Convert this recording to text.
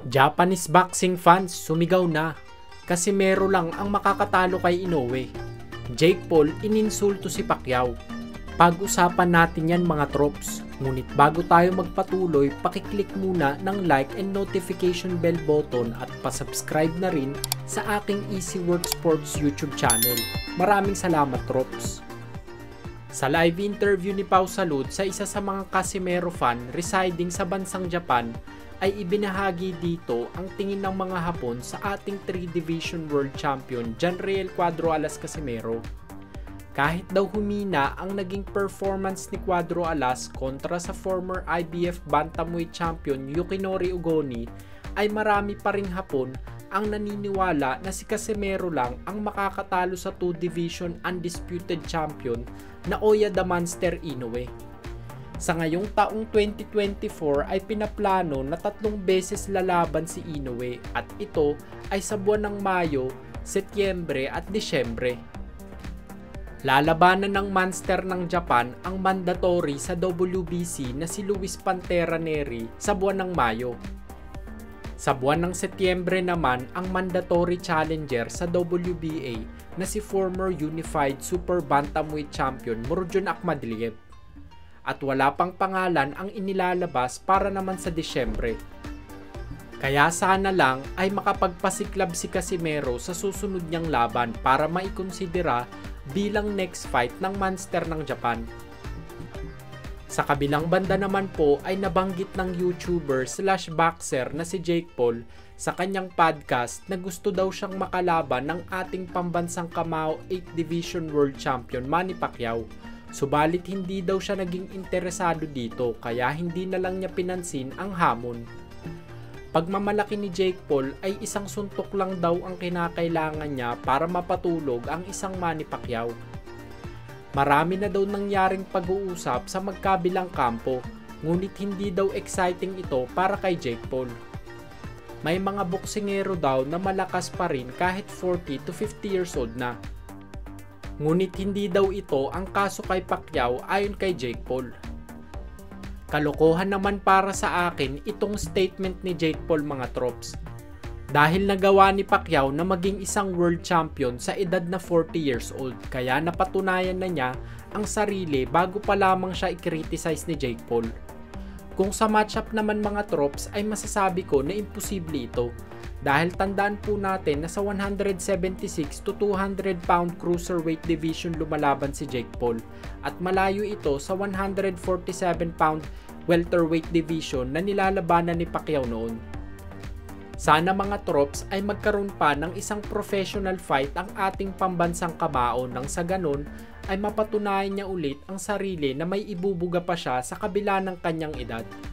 Japanese boxing fans sumigaw na kasi Casimero lang ang makakatalo kay Inoue. Jake Paul ininsulto si Pacquiao. Pag-usapan natin yan mga trops. Ngunit bago tayo magpatuloy, pakiclick muna ng like and notification bell button at pasubscribe na rin sa aking Easy Work Sports YouTube channel. Maraming salamat trops. Sa live interview ni Pau Salud sa isa sa mga Casimero fan residing sa bansang Japan, ay ibinahagi dito ang tingin ng mga Hapon sa ating 3-division world champion Janriel Cuadro Alas Casimero. Kahit daw humina ang naging performance ni Cuadro Alas kontra sa former IBF Bantamweight champion Yukinori Ugoni, ay marami pa ring Hapon ang naniniwala na si Casimero lang ang makakatalo sa 2-division undisputed champion na Oya the Monster Inoue. Sa ngayong taong 2024 ay pinaplano na 3 beses lalaban si Inoue at ito ay sa buwan ng Mayo, Setyembre at Disyembre. Lalabanan ng monster ng Japan ang mandatory sa WBC na si Luis Pantera Neri sa buwan ng Mayo. Sa buwan ng Setyembre naman ang mandatory challenger sa WBA na si former Unified Super Bantamweight champion Murodjon Akhmadliev. At wala pang pangalan ang inilalabas para naman sa Disyembre. Kaya sana lang ay makapagpasiklab si Casimero sa susunod niyang laban para maikonsidera bilang next fight ng monster ng Japan. Sa kabilang banda naman po ay nabanggit ng YouTuber/boxer na si Jake Paul sa kanyang podcast na gusto daw siyang makalaban ng ating pambansang kamao 8th Division World Champion Manny Pacquiao. Subalit hindi daw siya naging interesado dito kaya hindi na lang niya pinansin ang hamon. Pagmamalaki ni Jake Paul ay isang suntok lang daw ang kinakailangan niya para mapatulog ang isang Manny Pacquiao. Marami na daw nangyaring pag-uusap sa magkabilang kampo, ngunit hindi daw exciting ito para kay Jake Paul. May mga boksingero daw na malakas pa rin kahit 40 to 50 years old na. Ngunit hindi daw ito ang kaso kay Pacquiao ayon kay Jake Paul. Kalokohan naman para sa akin itong statement ni Jake Paul mga trops. Dahil nagawa ni Pacquiao na maging isang world champion sa edad na 40 years old, kaya napatunayan na niya ang sarili bago pa lamang siya i-criticize ni Jake Paul. Kung sa matchup naman mga trops ay masasabi ko na imposible ito. Dahil tandaan po natin na sa 176 to 200 pound cruiserweight division lumalaban si Jake Paul at malayo ito sa 147 pound welterweight division na nilalabanan ni Pacquiao noon. Sana mga trops ay magkaroon pa ng isang professional fight ang ating pambansang kamao nang sa ganon ay mapatunayan niya ulit ang sarili na may ibubuga pa siya sa kabila ng kanyang edad.